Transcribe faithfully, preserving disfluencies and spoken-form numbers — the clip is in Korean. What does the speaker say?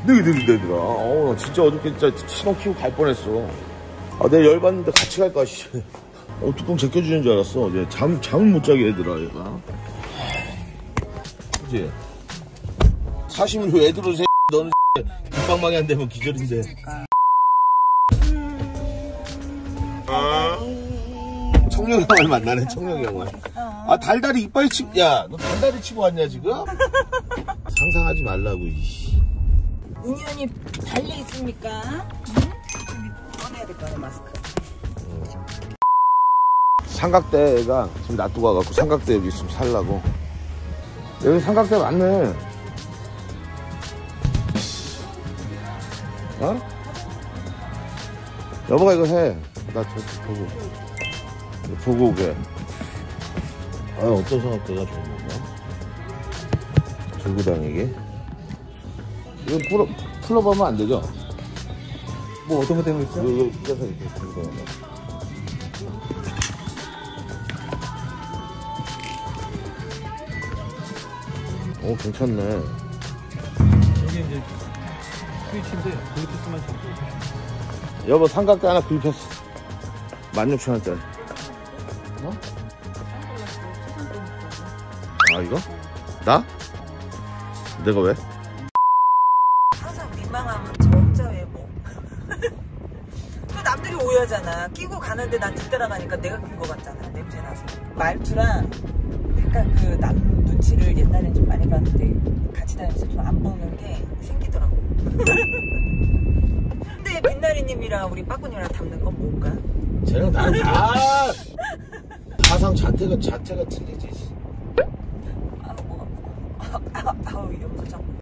느리느리더라. 어우, 나 진짜 어저께 진짜 신호 키고 갈 뻔했어. 아, 내가 열받는데 같이 갈까, 씨. 어, 뚜껑 제껴주는 줄 알았어. 이제 잠, 잠을 못 자게 얘들아, 얘가. 그치? 사시면 왜 애들은 새 너는 뒷방망이 안 되면 기절인데. 청룡이 형을 만나네, 청룡이 형을. 아, 달달이 이빨 치고, 야, 너 달달이 치고 왔냐, 지금? 상상하지 말라고, 이씨. 은현이 달리 있습니까? 응? 꺼내야 될 거야, 마스크. 삼각대가 지금 놔두고 와갖고 삼각대 여기 있으면 살라고. 여기 삼각대 많네. 어? 여보가 이거 해. 나 저 보고 보고 오게. 아, 어떤 삼각대가 좋은 건가? 들고 다니기. 이거 풀어 풀어보면 안 되죠? 뭐 어떤 거 때문에 있어요? 이거 껴서 이렇게 들고 다녀. 오, 괜찮네. 이게 이제 스위치인데 블루투스만 잡고. 여보, 삼각대 하나 구입했어. 만 육천 원짜리. 어? 아, 이거? 나? 내가 왜? 항상 민망하면 저 혼자 왜 뭐. 또 남들이 오해하잖아. 끼고 가는데 난 뒤따라가니까 내가 낀 거 같잖아. 냄새 나서. 말투랑 약간 그 남 눈치를 옛날엔 좀 많이 봤는데 같이 다니면서 좀 안 보는 게 생기더라고. 근데 빛나리님이랑 우리 빠꾸님이랑 닮는 건 뭔가? 쟤랑 나는 다 사상 자체가 자체가 틀리지. 아, 뭐, 아, 아, 아우 이런 거죠.